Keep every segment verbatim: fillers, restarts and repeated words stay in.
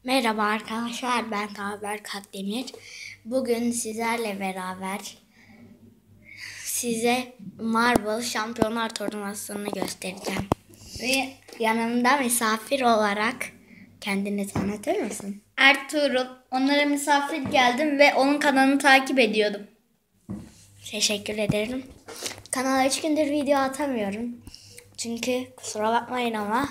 Merhaba arkadaşlar, ben Taber Kakdemir. Bugün sizlerle beraber size Marvel Şampiyonlar Turnuvası'nı göstereceğim. Ve yanımda misafir olarak kendini tanıtır mısın? Ertuğrul. Onlara misafir geldim ve onun kanalını takip ediyordum. Teşekkür ederim. Kanala üç gündür video atamıyorum. Çünkü kusura bakmayın ama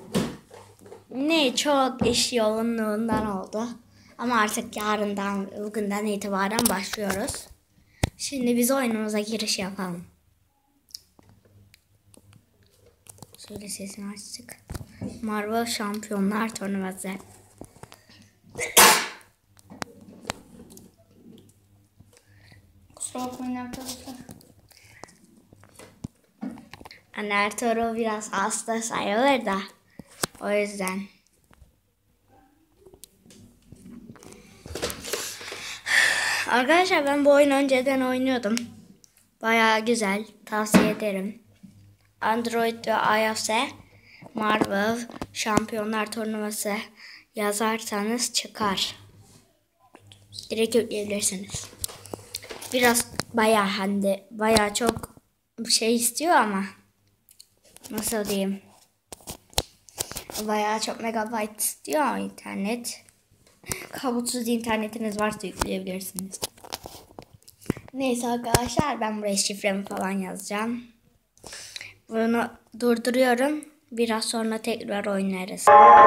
ne çok iş yoğunluğundan oldu. Ama artık yarından, bugünden itibaren başlıyoruz. Şimdi biz oyunumuza giriş yapalım. Şöyle sesini açtık. Marvel Şampiyonlar Turnuvası. Kusura bakmayın arkadaşlar. Anne Ertuğrul biraz hasta sayılır da. O yüzden. Arkadaşlar ben bu oyunu önceden oynuyordum. Bayağı güzel. Tavsiye ederim. Android ve iOS'e Marvel Şampiyonlar Turnuvası yazarsanız çıkar. Direkt yükleyebilirsiniz. Biraz bayağı hem de bayağı çok şey istiyor ama nasıl diyeyim? Bayağı çok megabayt istiyor internet. Kablosuz internetiniz varsa yükleyebilirsiniz. Neyse arkadaşlar, ben buraya şifremi falan yazacağım. Bunu durduruyorum. Biraz sonra tekrar oynarız.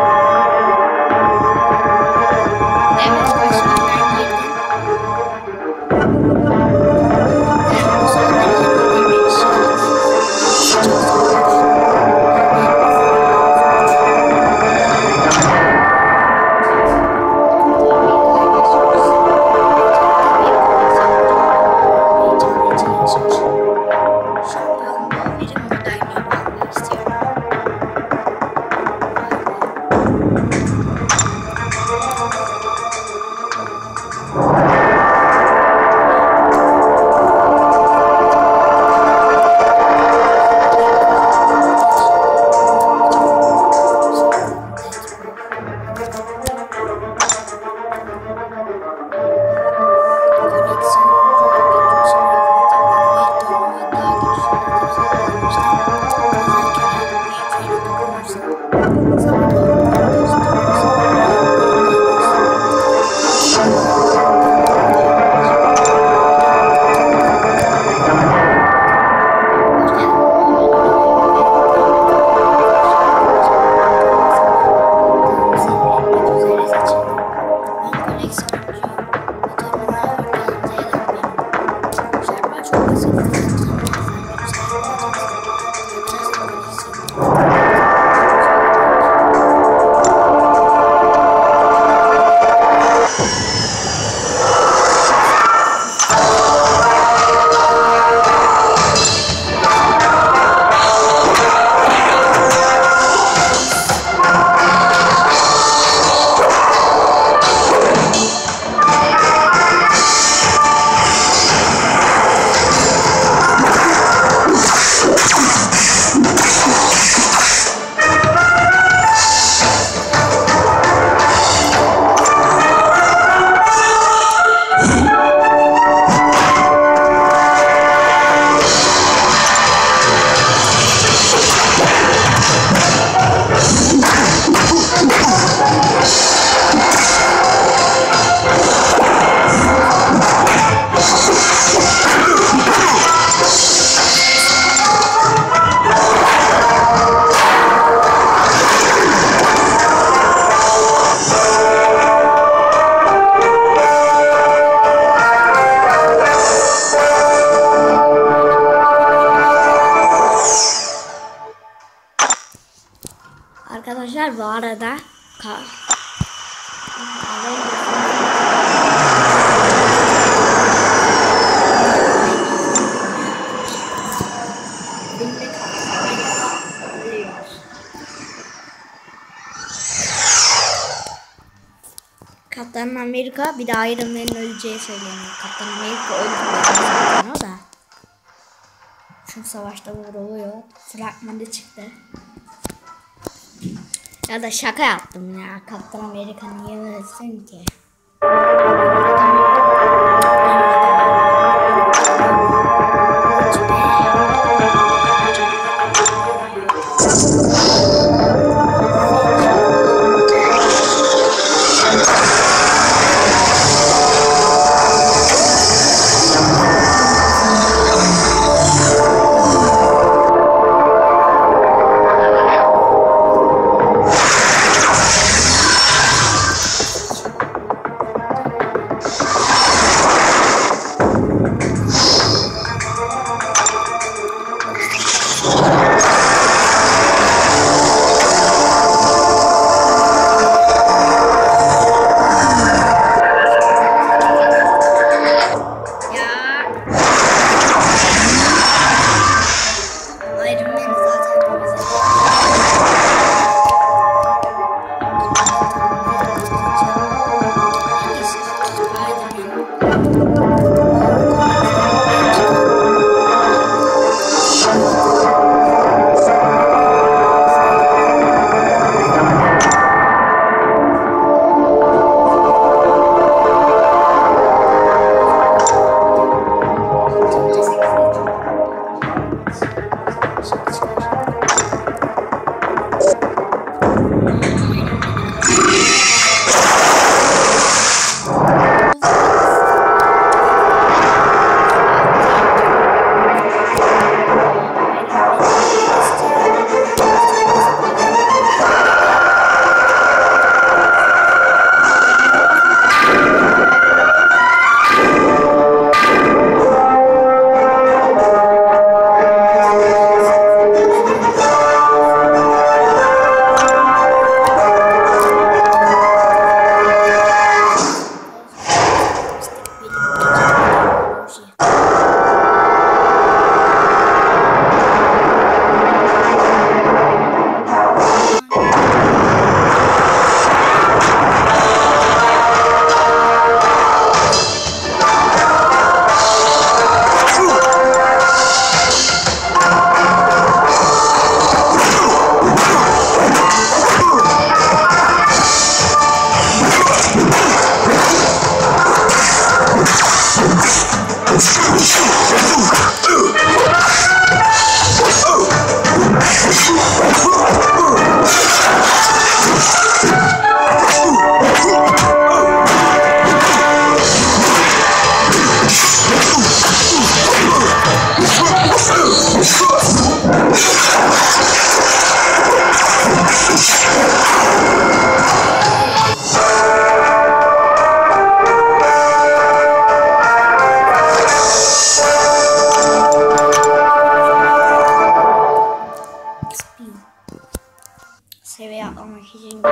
Evet, başlardan girdim. Ben bu sırada girmek istiyorum. Arkadaşlar bu arada Kaptan Amerika bir de Iron Man'in öleceği söyleniyor. Kaptan Amerika öldü o da. Çünkü savaşta vuruluyor. Fragmanda çıktı. Ya da şaka yaptım ya. Kaptan Amerika niye ölsün ki? Seviye atlamak için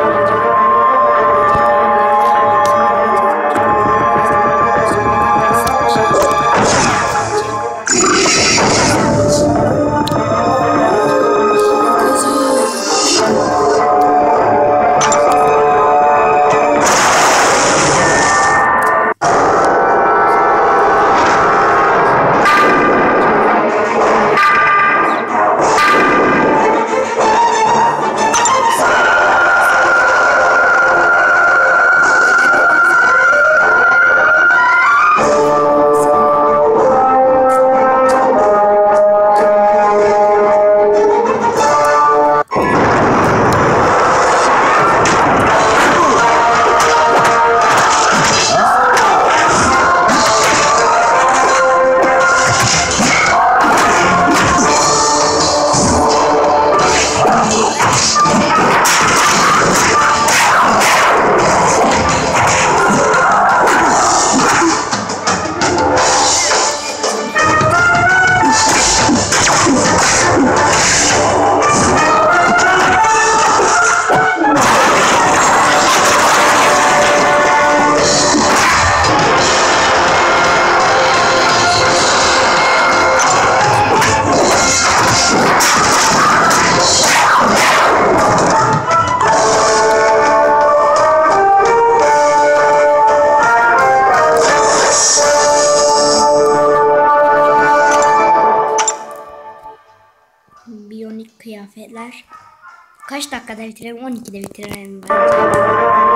Kaç dakikada bitirelim? on ikide bitirelim bence.